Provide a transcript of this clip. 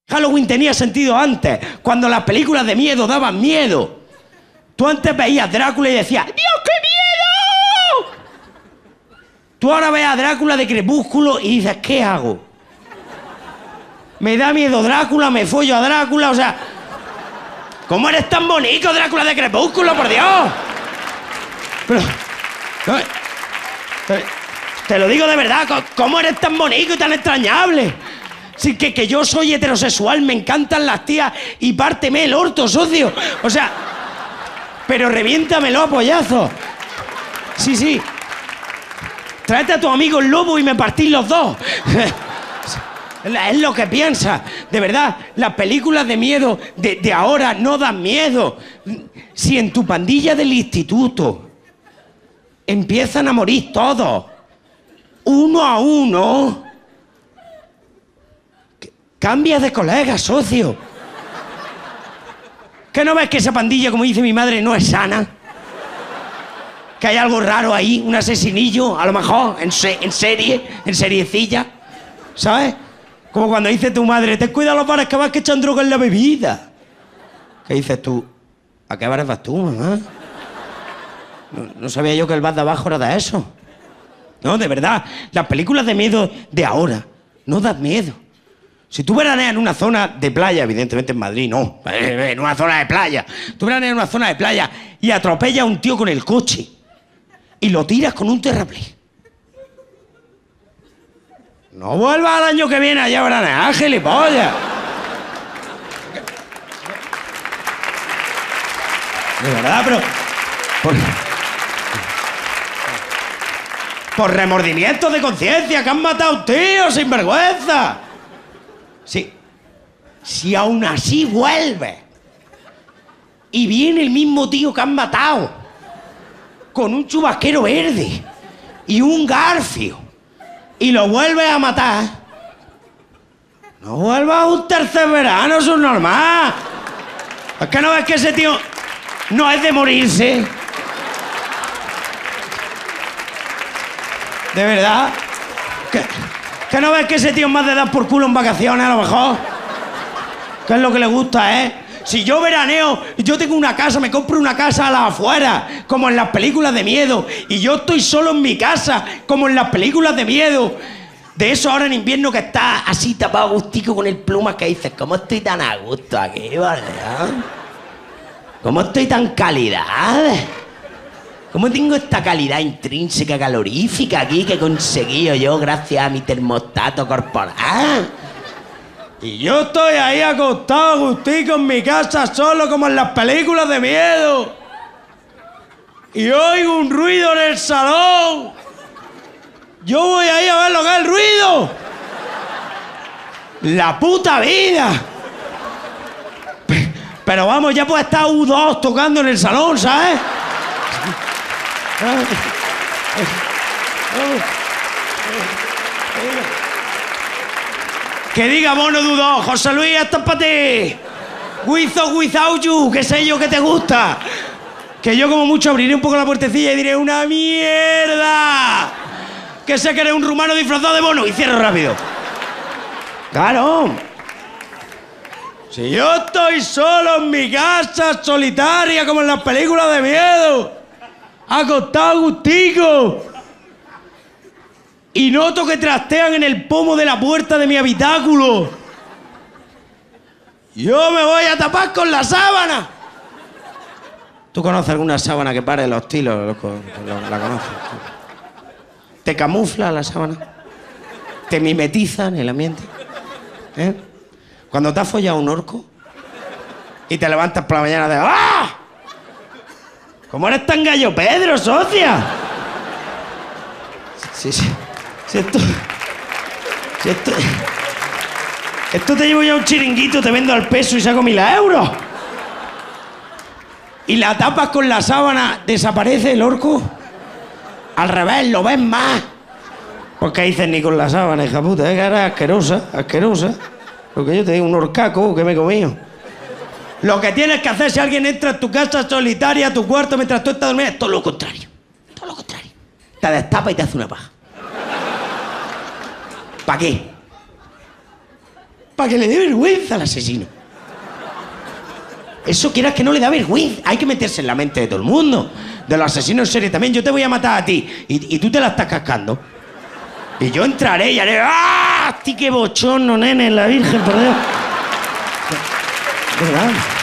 Halloween tenía sentido antes, cuando las películas de miedo daban miedo. Tú antes veías Drácula y decías, ¡Dios, qué miedo! Tú ahora ves a Drácula de Crepúsculo y dices, ¿qué hago? Me da miedo Drácula, me follo a Drácula, o sea... ¿Cómo eres tan bonito, Drácula de Crepúsculo, por Dios? Pero... No, te lo digo de verdad, ¿cómo eres tan bonito y tan extrañable? Sí, que yo soy heterosexual, me encantan las tías y párteme el orto, socio. O sea, pero reviéntamelo a pollazos. Sí, sí. Tráete a tu amigo el lobo y me partís los dos. Es lo que piensa. De verdad, las películas de miedo de ahora no dan miedo. Si en tu pandilla del instituto empiezan a morir todos, uno a uno, cambia de colega, socio. ¿Qué no ves que esa pandilla, como dice mi madre, no es sana? Que hay algo raro ahí, un asesinillo, a lo mejor, en seriecilla, ¿sabes? Como cuando dice tu madre, ten cuidado los bares que vas que echan droga en la bebida. ¿Qué dices tú? ¿A qué bares vas tú, mamá? No sabía yo que el bar de abajo era de eso. No, de verdad, las películas de miedo de ahora no dan miedo. Si tú veraneas en una zona de playa, evidentemente en Madrid no, en una zona de playa, tú veraneas en una zona de playa y atropellas a un tío con el coche y lo tiras con un terraplén. No vuelvas al año que viene allá a veranear, gilipollas. De verdad, pero... Por remordimientos de conciencia, que han matado tíos sin vergüenza. Sí. Si aún así vuelve y viene el mismo tío que han matado con un chubasquero verde y un garfio y lo vuelve a matar, no vuelva a un tercer verano, eso es normal. Es que no ves que ese tío no es de morirse. De verdad. ¿Que no ves que ese tío es más de dar por culo en vacaciones, a lo mejor? ¿Qué es lo que le gusta, eh? Si yo veraneo, yo tengo una casa, me compro una casa a las afueras, como en las películas de miedo, y yo estoy solo en mi casa, como en las películas de miedo. De eso ahora en invierno que está así tapado agustico con el pluma, que dices, ¿cómo estoy tan a gusto aquí, vale? ¿Cómo estoy tan calidad? ¿Cómo tengo esta calidad intrínseca calorífica aquí que he conseguido yo gracias a mi termostato corporal? Y yo estoy ahí acostado, agustico en mi casa solo como en las películas de miedo. Y oigo un ruido en el salón. Yo voy ahí a ver lo que es el ruido. La puta vida. Pero vamos, ya puede estar U2 tocando en el salón, ¿sabes? Que diga Bono Dudó, José Luis, esto es para ti. With or without you, qué sé yo que te gusta. Que yo como mucho abriré un poco la puertecilla y diré una mierda. Que sé que eres un rumano disfrazado de Bono y cierro rápido. Claro. Si yo estoy solo en mi casa, solitaria, como en las películas de miedo, acostado agustico, y noto que trastean en el pomo de la puerta de mi habitáculo, yo me voy a tapar con la sábana. ¿Tú conoces alguna sábana que pare los tilos? ¿La conoces? ¿Te camufla la sábana? ¿Te mimetiza en el ambiente? ¿Eh? Cuando te has follado un orco y te levantas por la mañana de ¡ah! ¿Cómo eres tan gallo Pedro, socia? Sí. Esto te llevo yo a un chiringuito, te vendo al peso y saco 1000 euros. Y la tapas con la sábana, ¿desaparece el orco? Al revés, lo ves más. Porque dices ni con la sábana, hija puta, que era asquerosa. Porque yo te digo, un horcaco que me he comido. Lo que tienes que hacer si alguien entra en tu casa solitaria, a tu cuarto, mientras tú estás dormida, es todo lo contrario. Todo lo contrario. Te destapa y te hace una paja. ¿Para qué? para que le dé vergüenza al asesino. Eso quieras que no le da vergüenza. Hay que meterse en la mente de todo el mundo. De los asesinos en serie también. Yo te voy a matar a ti y tú te la estás cascando. Y yo entraré y haré... ¡Ah! ¡Ti qué bochorno, nene! La Virgen, por Dios. ¿Verdad?